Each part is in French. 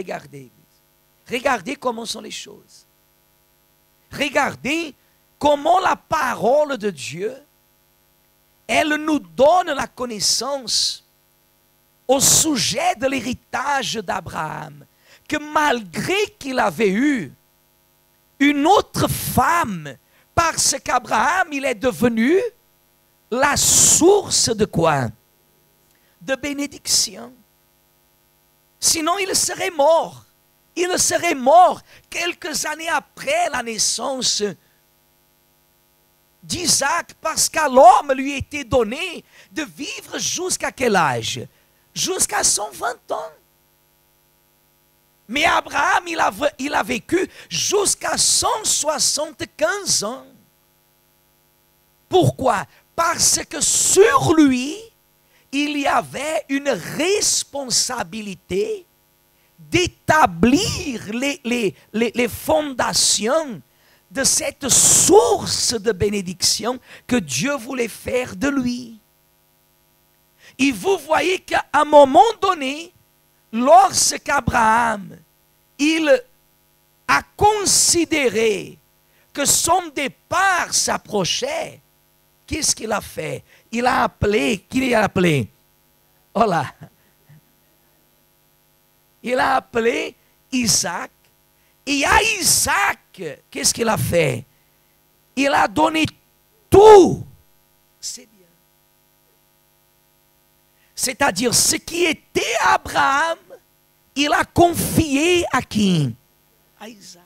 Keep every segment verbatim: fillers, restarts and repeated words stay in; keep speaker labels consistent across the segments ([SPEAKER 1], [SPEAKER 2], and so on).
[SPEAKER 1] regardez. Regardez comment sont les choses. Regardez comment la parole de Dieu, elle nous donne la connaissance au sujet de l'héritage d'Abraham, que malgré qu'il avait eu une autre femme, parce qu'Abraham, il est devenu la source de quoi? De bénédiction. Sinon, il serait mort. Il serait mort quelques années après la naissance d'Isaac, parce qu'à l'homme lui était donné de vivre jusqu'à quel âge? Jusqu'à cent vingt ans. Mais Abraham, il a, il a vécu jusqu'à cent soixante-quinze ans. Pourquoi? Parce que sur lui, il y avait une responsabilité d'établir les, les, les, les fondations de cette source de bénédiction que Dieu voulait faire de lui. Et vous voyez qu'à un moment donné, lorsqu'Abraham, il a considéré que son départ s'approchait, qu'est-ce qu'il a fait? Il a appelé, qui l'a appelé? Oh là! Il a appelé Isaac. Et à Isaac, qu'est-ce qu'il a fait? Il a donné tout. C'est bien. C'est-à-dire, ce qui était Abraham, il a confié à qui? À Isaac.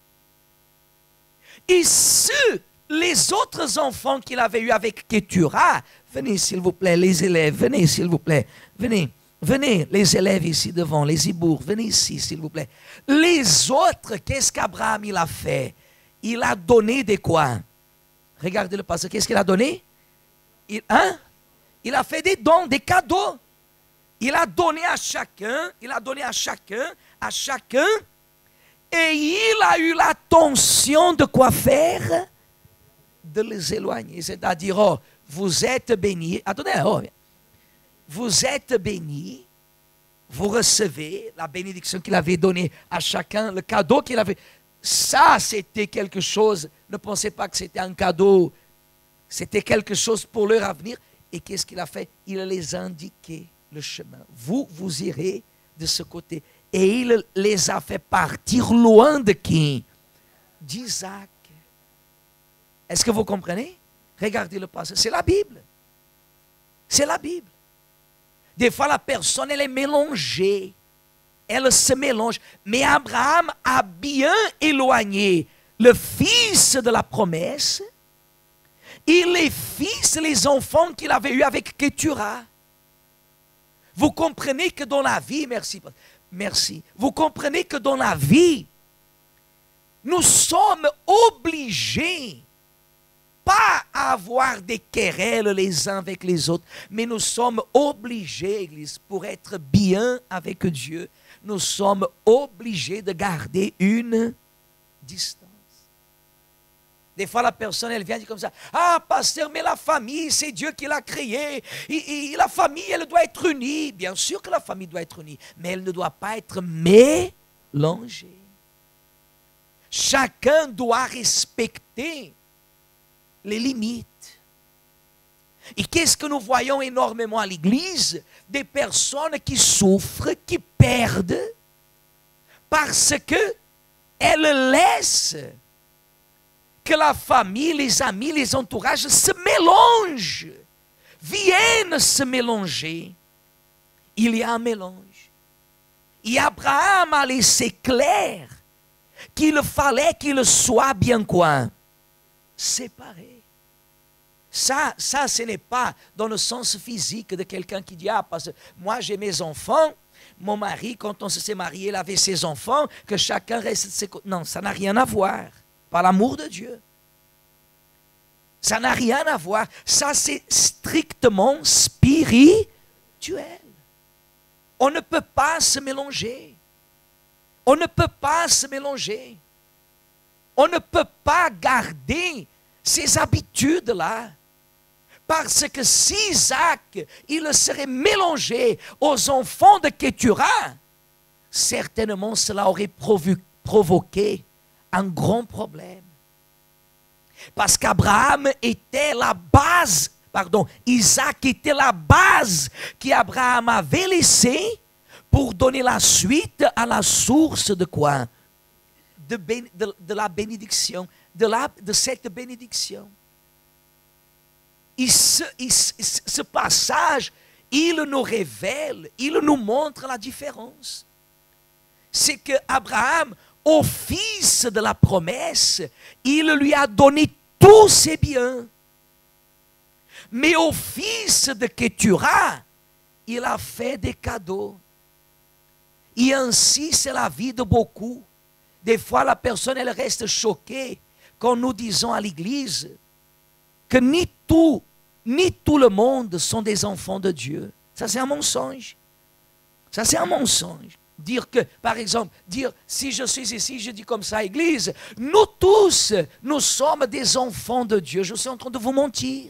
[SPEAKER 1] Et ceux, les autres enfants qu'il avait eu avec Ketura, venez s'il vous plaît, les élèves, venez s'il vous plaît, venez. Venez, les élèves ici devant, les hibours, venez ici, s'il vous plaît. Les autres, qu'est-ce qu'Abraham il a fait? Il a donné des quoi? Regardez le passage, qu'est-ce qu'il a donné? Il, hein? Il a fait des dons, des cadeaux. Il a donné à chacun, il a donné à chacun, à chacun, et il a eu l'attention de quoi faire? De les éloigner. C'est-à-dire, oh, vous êtes bénis. Attendez, oh, vous êtes bénis, vous recevez la bénédiction qu'il avait donnée à chacun, le cadeau qu'il avait. Ça, c'était quelque chose, ne pensez pas que c'était un cadeau, c'était quelque chose pour leur avenir. Et qu'est-ce qu'il a fait? Il les a indiqué le chemin. Vous, vous irez de ce côté. Et il les a fait partir loin de qui? D'Isaac. Est-ce que vous comprenez? Regardez le passage, c'est la Bible. C'est la Bible. Des fois, la personne, elle est mélangée. Elle se mélange. Mais Abraham a bien éloigné le fils de la promesse et les fils, les enfants qu'il avait eus avec Ketura. Vous comprenez que dans la vie, merci, merci, vous comprenez que dans la vie, nous sommes obligés pas à avoir des querelles les uns avec les autres, mais nous sommes obligés, Église, pour être bien avec Dieu, nous sommes obligés de garder une distance. Des fois, la personne, elle vient dire comme ça, « Ah, pasteur, mais la famille, c'est Dieu qui l'a créée. Et, et la famille, elle doit être unie. » Bien sûr que la famille doit être unie, mais elle ne doit pas être mélangée. Chacun doit respecter les limites. Et qu'est-ce que nous voyons énormément à l'église? Des personnes qui souffrent, qui perdent, parce que elles laissent que la famille, les amis, les entourages se mélangent, viennent se mélanger. Il y a un mélange. Et Abraham a laissé clair qu'il fallait qu'il soit bien quoi? Séparé. Ça, ça, ce n'est pas dans le sens physique de quelqu'un qui dit, ah, parce que moi j'ai mes enfants, mon mari, quand on s'est marié, il avait ses enfants, que chacun reste de ses côtés. Non, ça n'a rien à voir, par l'amour de Dieu. Ça n'a rien à voir. Ça, c'est strictement spirituel. On ne peut pas se mélanger. On ne peut pas se mélanger. On ne peut pas garder ces habitudes-là. Parce que si Isaac, il serait mélangé aux enfants de Ketura, certainement cela aurait provu, provoqué un grand problème. Parce qu'Abraham était la base, pardon, Isaac était la base qu'Abraham avait laissée pour donner la suite à la source de quoi? De, ben, de, de la bénédiction, de, la, de cette bénédiction. Et ce, et ce, ce passage, il nous révèle, il nous montre la différence. C'est que Abraham, au fils de la promesse, il lui a donné tous ses biens. Mais au fils de Ketura, il a fait des cadeaux. Et ainsi, c'est la vie de beaucoup. Des fois, la personne, elle reste choquée quand nous disons à l'église que ni tout, ni tout le monde sont des enfants de Dieu. Ça, c'est un mensonge. Ça, c'est un mensonge. Dire que, par exemple, dire, si je suis ici, je dis comme ça, église, nous tous, nous sommes des enfants de Dieu. Je suis en train de vous mentir.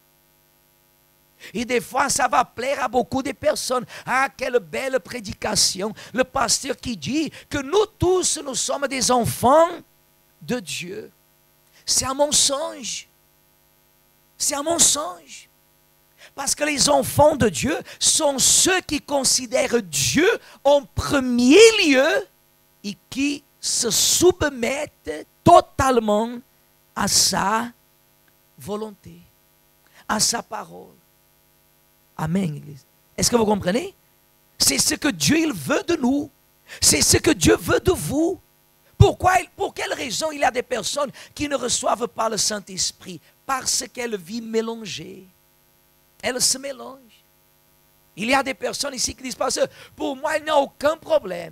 [SPEAKER 1] Et des fois, ça va plaire à beaucoup de personnes. Ah, quelle belle prédication. Le pasteur qui dit que nous tous, nous sommes des enfants de Dieu. C'est un mensonge. C'est un mensonge. Parce que les enfants de Dieu sont ceux qui considèrent Dieu en premier lieu et qui se soumettent totalement à sa volonté, à sa parole. Amen, Église. Est-ce que vous comprenez? C'est ce que Dieu il veut de nous. C'est ce que Dieu veut de vous. Pourquoi, pour quelle raison il y a des personnes qui ne reçoivent pas le Saint-Esprit? Parce qu'elles vivent mélangées. Elles se mélangent. Il y a des personnes ici qui disent, Pasteur, pour moi, il n'y a aucun problème.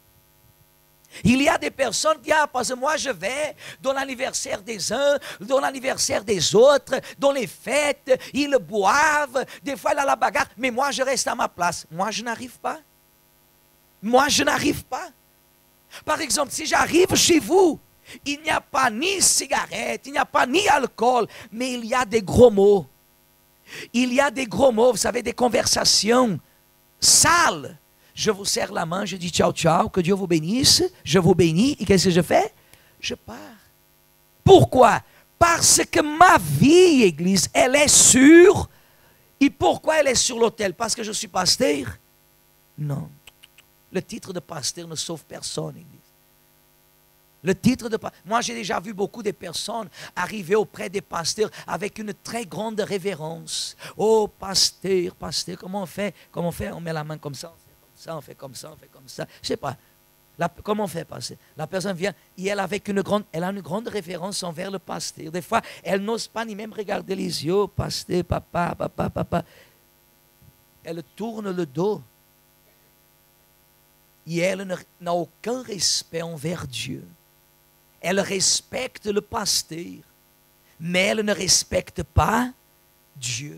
[SPEAKER 1] Il y a des personnes qui disent, ah, parce que moi je vais dans l'anniversaire des uns, dans l'anniversaire des autres, dans les fêtes, ils boivent, des fois il y a la bagarre, mais moi je reste à ma place. Moi je n'arrive pas. Moi je n'arrive pas. Par exemple, si j'arrive chez vous, il n'y a pas ni cigarette, il n'y a pas ni alcool, mais il y a des gros mots. Il y a des gros mots, vous savez, des conversations sales. Je vous serre la main, je dis ciao, ciao, que Dieu vous bénisse, je vous bénis, et qu'est-ce que je fais? Je pars. Pourquoi? Parce que ma vie, Église, elle est sur, et pourquoi elle est sur l'autel? Parce que je suis pasteur? Non. Le titre de pasteur ne sauve personne, Église. Le titre de pasteur. Moi, j'ai déjà vu beaucoup de personnes arriver auprès des pasteurs avec une très grande révérence. Oh, pasteur, pasteur, comment on fait? Comment on fait? On met la main comme ça. Ça, on fait comme ça, on fait comme ça. Je ne sais pas. La, comment on fait, pasteur? La personne vient et elle, avec une grande, elle a une grande référence envers le pasteur. Des fois, elle n'ose pas ni même regarder les yeux. Pasteur, papa, papa, papa. Elle tourne le dos. Et elle n'a aucun respect envers Dieu. Elle respecte le pasteur, mais elle ne respecte pas Dieu.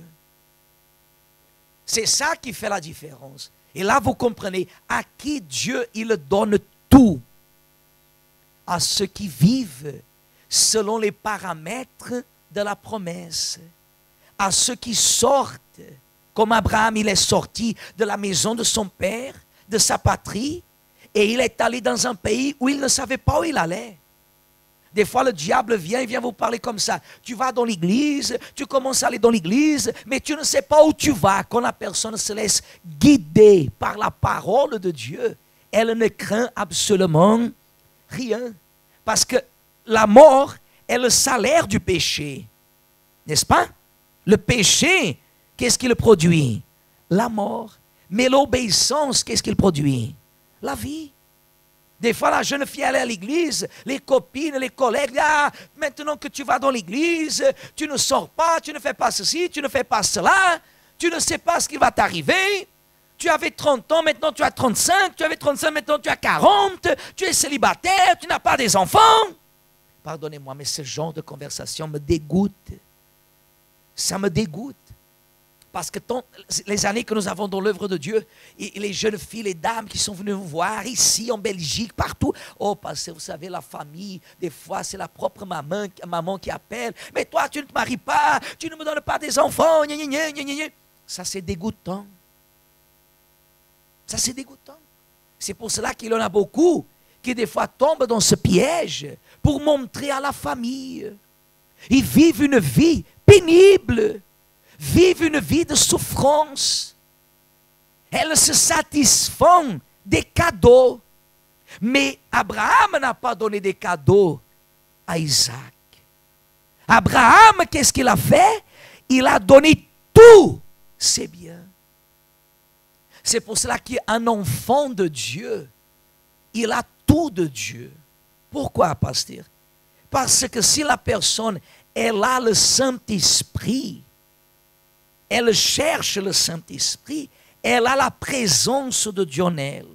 [SPEAKER 1] C'est ça qui fait la différence. Et là, vous comprenez, à qui Dieu, il donne tout. À ceux qui vivent selon les paramètres de la promesse. À ceux qui sortent, comme Abraham, il est sorti de la maison de son père, de sa patrie, et il est allé dans un pays où il ne savait pas où il allait. Des fois, le diable vient, il vient vous parler comme ça. Tu vas dans l'église, tu commences à aller dans l'église, mais tu ne sais pas où tu vas. Quand la personne se laisse guider par la parole de Dieu, elle ne craint absolument rien. Parce que la mort est le salaire du péché. N'est-ce pas? Le péché, qu'est-ce qu'il produit? La mort. Mais l'obéissance, qu'est-ce qu'il produit? La vie. Des fois, la jeune fille allait à l'église, les copines, les collègues, ah, maintenant que tu vas dans l'église, tu ne sors pas, tu ne fais pas ceci, tu ne fais pas cela, tu ne sais pas ce qui va t'arriver. Tu avais trente ans, maintenant tu as trente-cinq, tu avais trente-cinq, maintenant tu as quarante, tu es célibataire, tu n'as pas des enfants. Pardonnez-moi, mais ce genre de conversation me dégoûte. Ça me dégoûte. Parce que tant, les années que nous avons dans l'œuvre de Dieu, et les jeunes filles, les dames qui sont venues vous voir ici, en Belgique, partout. Oh, parce que vous savez, la famille, des fois, c'est la propre maman, maman qui appelle. Mais toi, tu ne te maries pas, tu ne me donnes pas des enfants. Gna, gna, gna, gna, gna. Ça, c'est dégoûtant. Ça, c'est dégoûtant. C'est pour cela qu'il y en a beaucoup qui des fois tombent dans ce piège pour montrer à la famille. Ils vivent une vie pénible, vivent une vie de souffrance. Elles se satisfont des cadeaux. Mais Abraham n'a pas donné des cadeaux à Isaac. Abraham, qu'est-ce qu'il a fait? Il a donné tous ses biens. C'est pour cela qu'un enfant de Dieu, il a tout de Dieu. Pourquoi, pasteur? Parce que si la personne, elle a le Saint-Esprit, elle cherche le Saint-Esprit, elle a la présence de Dieu en elle.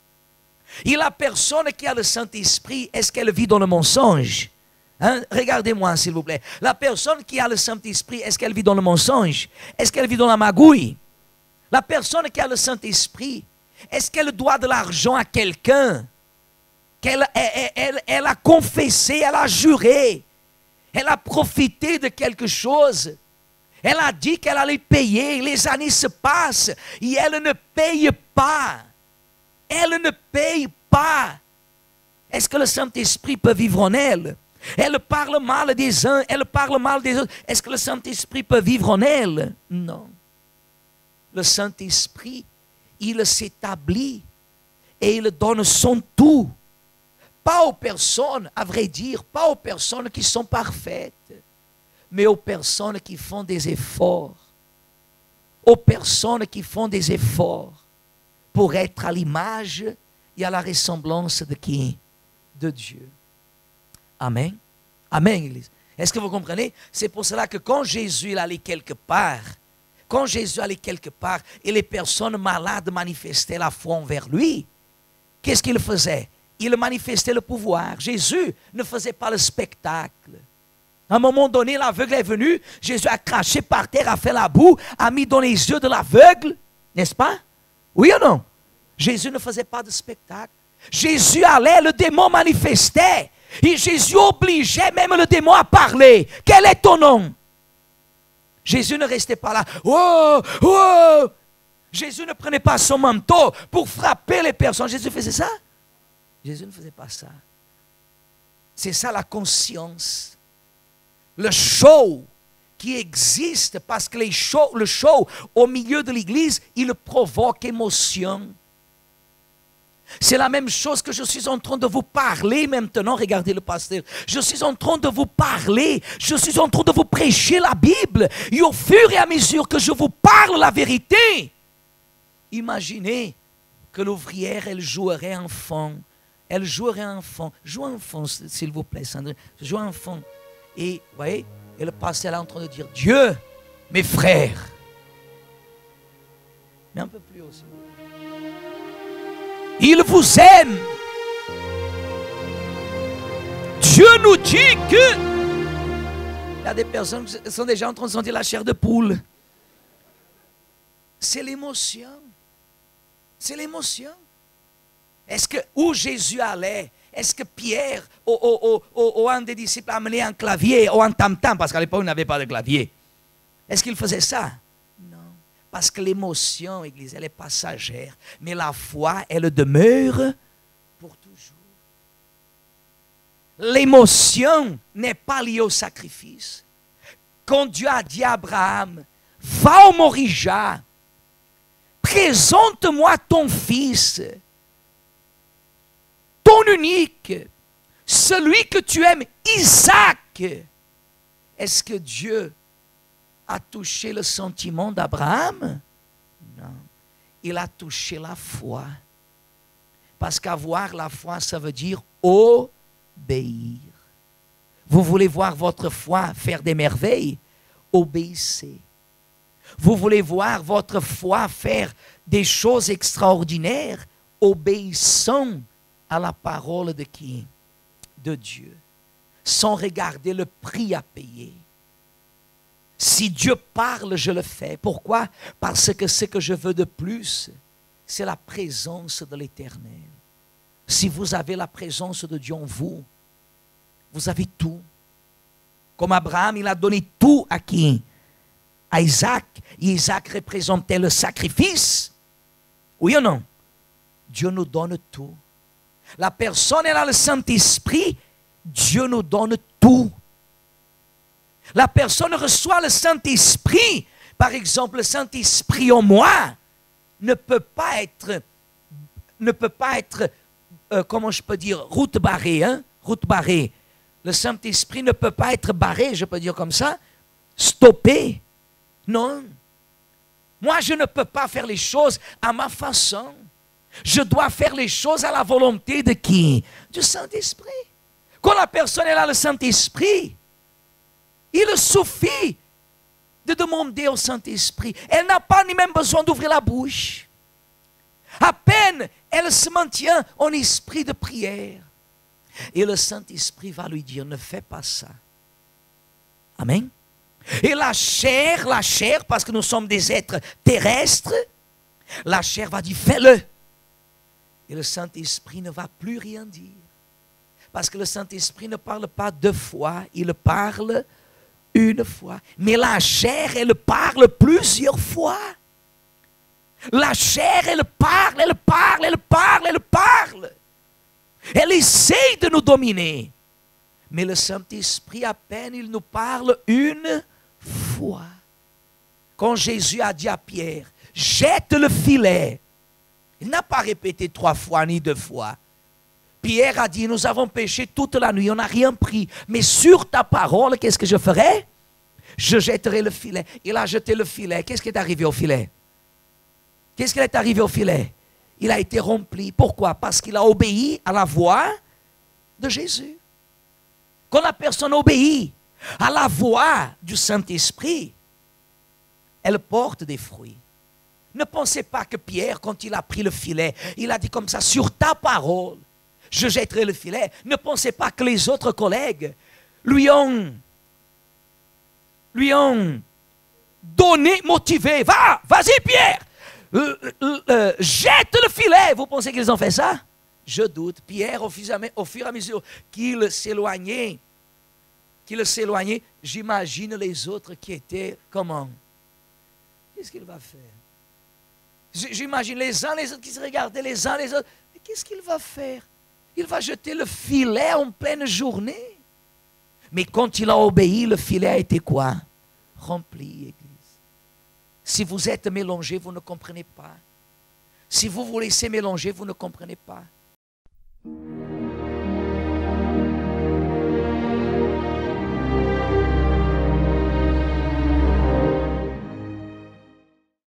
[SPEAKER 1] Et la personne qui a le Saint-Esprit, est-ce qu'elle vit dans le mensonge? Hein? Regardez-moi, s'il vous plaît. La personne qui a le Saint-Esprit, est-ce qu'elle vit dans le mensonge? Est-ce qu'elle vit dans la magouille? La personne qui a le Saint-Esprit, est-ce qu'elle doit de l'argent à quelqu'un? Qu'elle elle, elle, elle a confessé, elle a juré, elle a profité de quelque chose. Elle a dit qu'elle allait payer, les années se passent et elle ne paye pas. Elle ne paye pas. Est-ce que le Saint-Esprit peut vivre en elle? Elle parle mal des uns, elle parle mal des autres. Est-ce que le Saint-Esprit peut vivre en elle? Non. Le Saint-Esprit, il s'établit et il donne son tout. Pas aux personnes, à vrai dire, pas aux personnes qui sont parfaites, mais aux personnes qui font des efforts. Aux personnes qui font des efforts pour être à l'image et à la ressemblance de qui? De Dieu. Amen. Amen, Église. Est-ce que vous comprenez? C'est pour cela que quand Jésus il allait quelque part, quand Jésus allait quelque part et les personnes malades manifestaient la foi envers lui, qu'est-ce qu'il faisait? Il manifestait le pouvoir. Jésus ne faisait pas le spectacle. À un moment donné, l'aveugle est venu, Jésus a craché par terre, a fait la boue, a mis dans les yeux de l'aveugle, n'est-ce pas? Oui ou non? Jésus ne faisait pas de spectacle. Jésus allait, le démon manifestait. Et Jésus obligeait même le démon à parler. Quel est ton nom? Jésus ne restait pas là. Oh, oh. Jésus ne prenait pas son manteau pour frapper les personnes. Jésus faisait ça? Jésus ne faisait pas ça. C'est ça la conscience. Le show qui existe parce que les show, le show au milieu de l'église, il provoque émotion. C'est la même chose que je suis en train de vous parler maintenant. Regardez le pasteur. Je suis en train de vous parler. Je suis en train de vous prêcher la Bible. Et au fur et à mesure que je vous parle la vérité, imaginez que l'ouvrière, elle jouerait enfant. Elle jouerait enfant. Joue enfant, s'il vous plaît, Sandrine. Joue enfant. Et, vous voyez, et le pasteur est en train de dire, Dieu, mes frères. Mais un peu plus haut, s'il vous plaît. Il vous aime. Dieu nous dit que... Il y a des personnes qui sont déjà en train de sentir la chair de poule. C'est l'émotion. C'est l'émotion. Est-ce que où Jésus allait, est-ce que Pierre ou, ou, ou, ou un des disciples amenait un clavier ou un tam-tam, parce qu'à l'époque, il n'avait pas de clavier. Est-ce qu'il faisait ça? Non. Parce que l'émotion, Église, elle est passagère. Mais la foi, elle demeure pour toujours. L'émotion n'est pas liée au sacrifice. Quand Dieu a dit à Abraham, va au Morija, présente-moi ton fils, ton unique, celui que tu aimes, Isaac. Est-ce que Dieu a touché le sentiment d'Abraham? Non. Il a touché la foi. Parce qu'avoir la foi, ça veut dire obéir. Vous voulez voir votre foi faire des merveilles? Obéissez. Vous voulez voir votre foi faire des choses extraordinaires? Obéissons à la parole de qui? De Dieu. Sans regarder le prix à payer. Si Dieu parle, je le fais. Pourquoi? Parce que ce que je veux de plus, c'est la présence de l'Éternel. Si vous avez la présence de Dieu en vous, vous avez tout. Comme Abraham, il a donné tout à qui? À Isaac. Et Isaac représentait le sacrifice. Oui ou non? Dieu nous donne tout. La personne, elle a le Saint-Esprit, Dieu nous donne tout. La personne reçoit le Saint-Esprit. Par exemple, le Saint-Esprit en moi ne peut pas être, ne peut pas être, euh, comment je peux dire, route barrée, hein? Route barrée. Le Saint-Esprit ne peut pas être barré, je peux dire comme ça, stoppé. Non. Moi, je ne peux pas faire les choses à ma façon. Je dois faire les choses à la volonté de qui? Du Saint-Esprit. Quand la personne elle a le Saint-Esprit, il suffit de demander au Saint-Esprit. Elle n'a pas ni même besoin d'ouvrir la bouche. À peine, elle se maintient en esprit de prière. Et le Saint-Esprit va lui dire, ne fais pas ça. Amen. Et la chair, la chair, parce que nous sommes des êtres terrestres, la chair va dire, fais-le. Et le Saint-Esprit ne va plus rien dire. Parce que le Saint-Esprit ne parle pas deux fois, il parle une fois. Mais la chair, elle parle plusieurs fois. La chair, elle parle, elle parle, elle parle, elle parle. Elle essaie de nous dominer. Mais le Saint-Esprit, à peine, il nous parle une fois. Quand Jésus a dit à Pierre, jette le filet. Il n'a pas répété trois fois ni deux fois. Pierre a dit, nous avons péché toute la nuit, on n'a rien pris. Mais sur ta parole, qu'est-ce que je ferai? Je jetterai le filet. Il a jeté le filet. Qu'est-ce qui est arrivé au filet? Qu'est-ce qui est arrivé au filet? Il a été rempli. Pourquoi? Parce qu'il a obéi à la voix de Jésus. Quand la personne obéit à la voix du Saint-Esprit, elle porte des fruits. Ne pensez pas que Pierre, quand il a pris le filet, il a dit comme ça, sur ta parole, je jetterai le filet. Ne pensez pas que les autres collègues lui ont, lui ont donné, motivé. Va, vas-y Pierre, euh, euh, euh, jette le filet. Vous pensez qu'ils ont fait ça? Je doute. Pierre, au fur et à mesure qu'il s'éloignait, qu'il s'éloignait, j'imagine les autres qui étaient comment? Qu'est-ce qu'il va faire? J'imagine les uns les autres qui se regardaient les uns les autres. Mais qu'est-ce qu'il va faire? Il va jeter le filet en pleine journée. Mais quand il a obéi, le filet a été quoi? Rempli, Église. Si vous êtes mélangé, vous ne comprenez pas. Si vous vous laissez mélanger, vous ne comprenez pas.